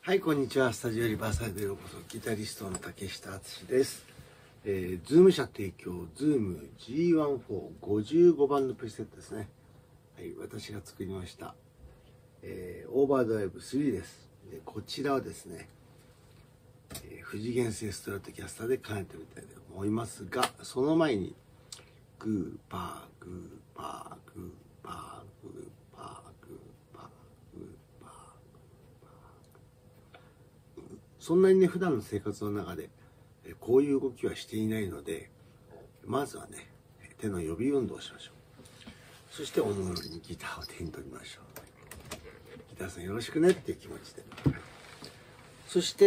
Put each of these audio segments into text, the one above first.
はい、こんにちは。スタジオリバーサイドへようこそ。ギタリストの竹下敦です。ズーム社提供、ズーム G1-455 番のプリセットですね。はい、私が作りました。オーバードライブ3です。でこちらはですね、富士原生ストラトキャスターで兼ねてみたいと思いますが、その前に、グーパー、グーパー、グーパー、グーパー、グーパー、グーパー。そんなにね、普段の生活の中でこういう動きはしていないので、まずはね、手の予備運動をしましょう。そして思うようにギターを手に取りましょう。ギターさんよろしくねっていう気持ちで。そして、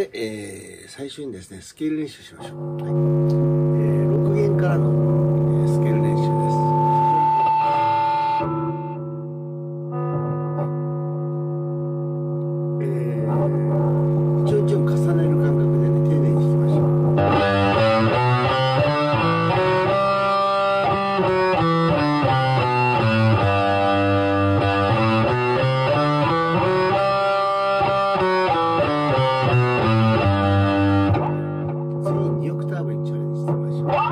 最初にですね、スケール練習しましょう。はい、6弦からの、スケール練習です。ちょいちょい重ねる感覚でね、丁寧に弾きましょう。次に2オクターブにチャレンジしてみましょう。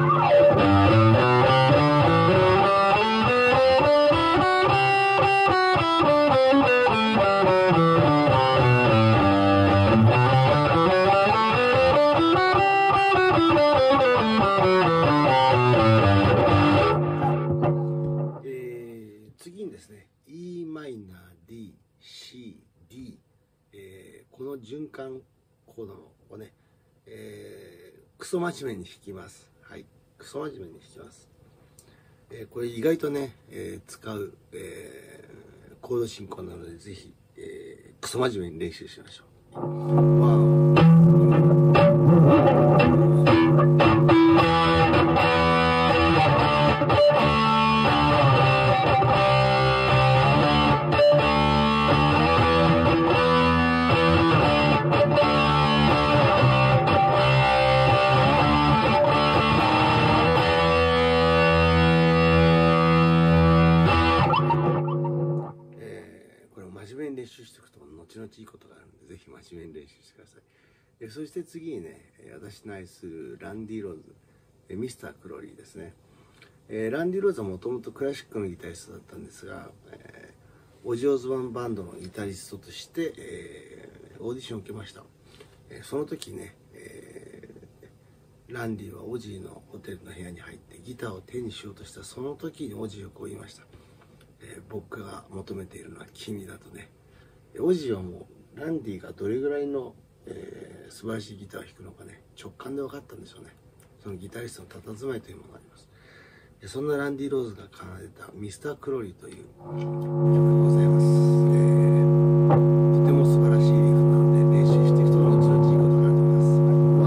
次にですね、E マイナー D、C、D、この循環コードをね、クソ真面目に弾きます。はい、クソ真面目に弾きます。これ意外とね、使う、コード進行なので、ぜひ、クソ真面目に練習しましょう。ワン真面目に練習していくと後々いいことがあるので、ぜひ真面目に練習してください。そして次にね、私の愛するランディ・ローズ、ミスター・クロリーですね。ランディ・ローズはもともとクラシックのギタリストだったんですが、オジ・オズボーンバンドのギタリストとして、オーディションを受けました。その時ね、ランディはオジーのホテルの部屋に入ってギターを手にしようとしたその時にオジーはこう言いました。僕が求めているのは君だとね。オジーはもうランディがどれぐらいの、素晴らしいギターを弾くのかね、直感で分かったんでしょうね。そのギタリストの佇まいというものがあります。そんなランディ・ローズが奏でたミスター・クロリーという曲でございます。とても素晴らしいリフなので練習していくと後々いいことがあると思います。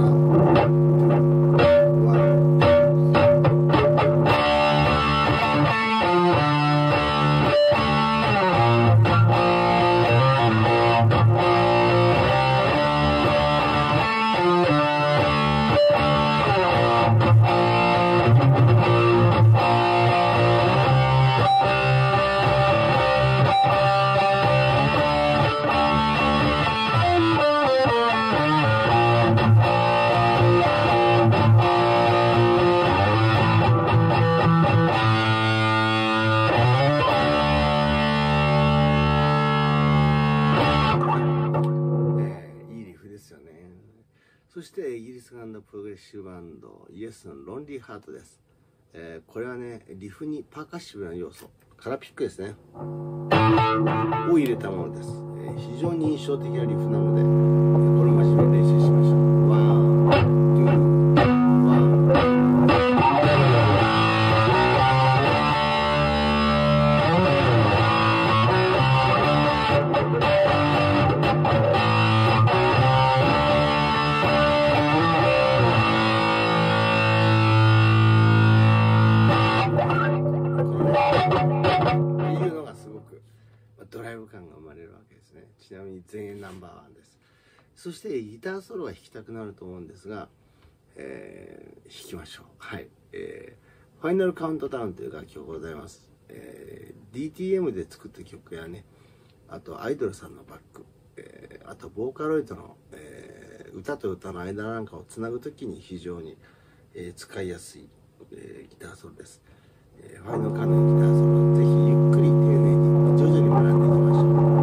そしてイギリス版のプログレッシブバンドイエスのロンリーハートです。これはね、リフにパーカッシブな要素、カラーピックですね、を入れたものです。非常に印象的なリフなので、これを真面目に練習しましょう。ワン、ツー、ワン。ドライブ感が生まれるわけですね。ちなみに全員ナンバーワンです。そしてギターソロが弾きたくなると思うんですが、弾きましょう。はい、ファイナルカウントダウンという楽曲ございます。DTM で作った曲やね、あとアイドルさんのバック、 あとボーカロイドの、歌と歌の間なんかをつなぐときに非常に、使いやすい、ギターソロです。ファイナルカノンギターソロをぜひゆっくり丁寧に徐々に学んでいきましょう。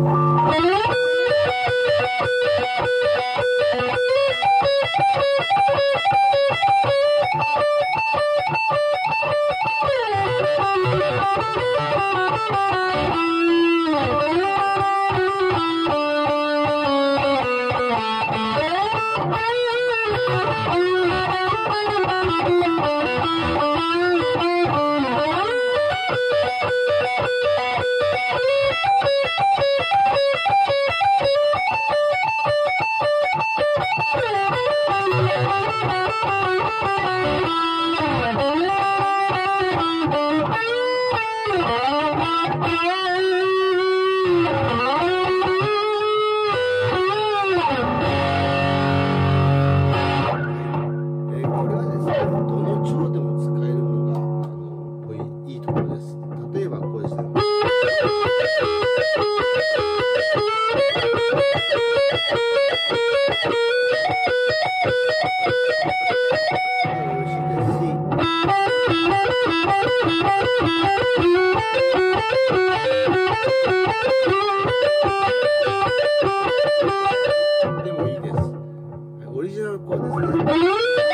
でもいいです。オリジナルコードですね。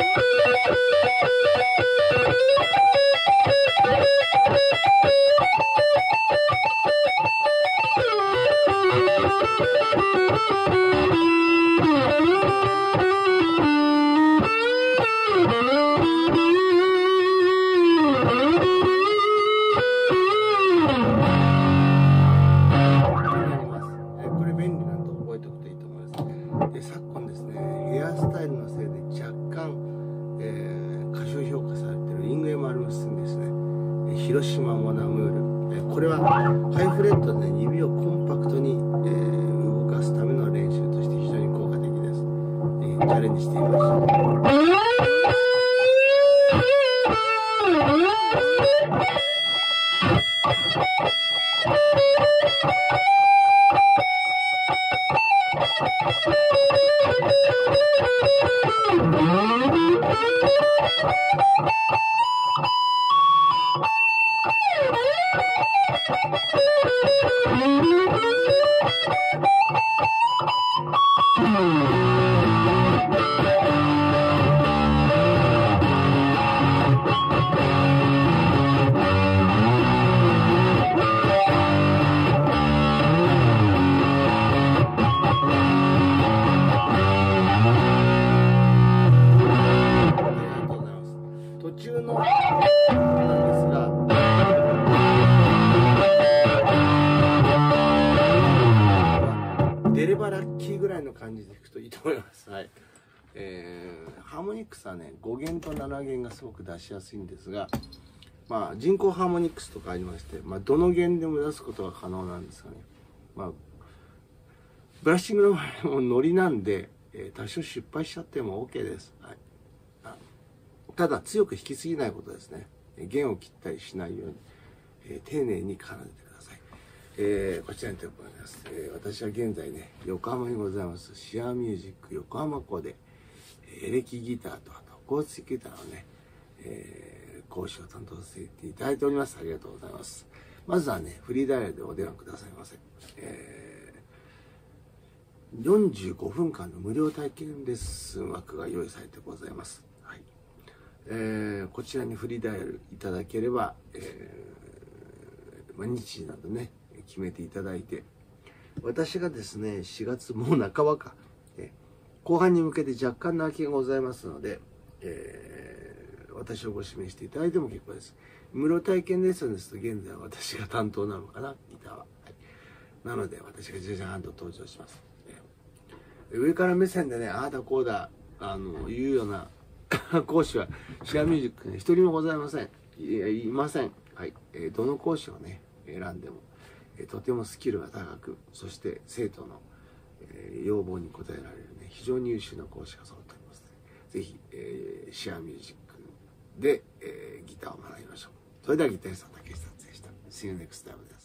これ便利なので覚えておくといいと思います。で、昨今ですね、ヘアスタイルのせいで若干、過小評価されているリングエマルムスにですね、広島モナムール、これはハイフレットで、ね、指をコンパクトに、動かすための練習として非常に効果的です。チャレンジしてみましょう。途中のなんですが、出ればラッキーぐらいの感じで弾くといいと思います。はい。ハーモニクスはね、5弦と7弦がすごく出しやすいんですが、まあ人工ハーモニクスとかありまして、まあどの弦でも出すことが可能なんですがね、まあブラッシングの場合もノリなんで、多少失敗しちゃっても OK です。はい。ただ強く弾きすぎないことですね。弦を切ったりしないように、丁寧に奏でてください。こちらにてございます。私は現在ね、横浜にございますシアーミュージック横浜校で、エレキギターとあとアコースティックギターをね、講師を担当させていただいております。ありがとうございます。まずはね、フリーダイヤルでお電話くださいませ。45分間の無料体験レッスン枠が用意されてございます。はい。こちらにフリーダイヤルいただければ、日時などね決めていただいて、私がですね4月もう半ばか、後半に向けて若干の空きがございますので、私をご指名していただいても結構です。無料体験レッスンですと現在は私が担当なのかな、ギターは。はい、なので私がジャジャーンと登場します。上から目線でね、ああだこうだいうような講師はシアミュージックに一人もございません。いません。はい。どの講師をね選んでも、とてもスキルが高く、そして生徒の、要望に応えられるね非常に優秀な講師が揃っておりますので、ぜひ、シアミュージックで、ギターを学びましょう。それではギタリストの竹下達也でした。See you next time.